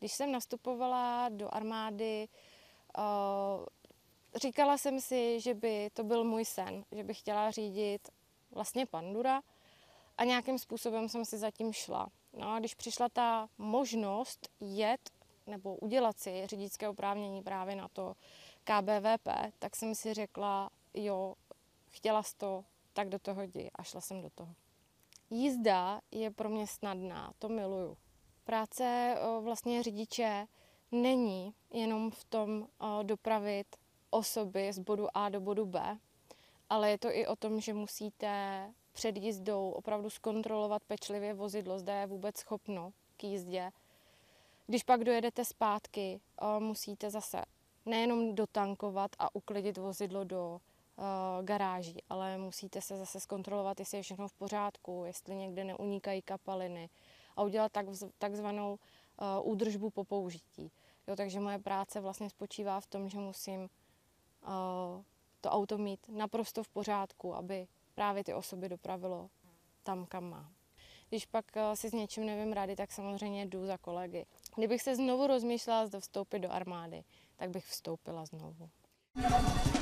Když jsem nastupovala do armády, říkala jsem si, že by to byl můj sen, že bych chtěla řídit vlastně Pandura a nějakým způsobem jsem si zatím šla. No a když přišla ta možnost jet nebo udělat si řidičské oprávnění právě na to KBVP, tak jsem si řekla, jo, chtěla jsi to, tak do toho jdi a šla jsem do toho. Jízda je pro mě snadná, to miluju. Práce vlastně řidiče není jenom v tom dopravit osoby z bodu A do bodu B, ale je to i o tom, že musíte před jízdou opravdu zkontrolovat pečlivě vozidlo, zda je vůbec schopno k jízdě. Když pak dojedete zpátky, musíte zase nejenom dotankovat a uklidit vozidlo do garáží, ale musíte se zase zkontrolovat, jestli je všechno v pořádku, jestli někde neunikají kapaliny a udělat takzvanou údržbu po použití. Jo, takže moje práce vlastně spočívá v tom, že musím to auto mít naprosto v pořádku, aby právě ty osoby dopravilo tam, kam má. Když pak si s něčím nevím rady, tak samozřejmě jdu za kolegy. Kdybych se znovu rozmýšlela, zda vstoupit do armády, tak bych vstoupila znovu.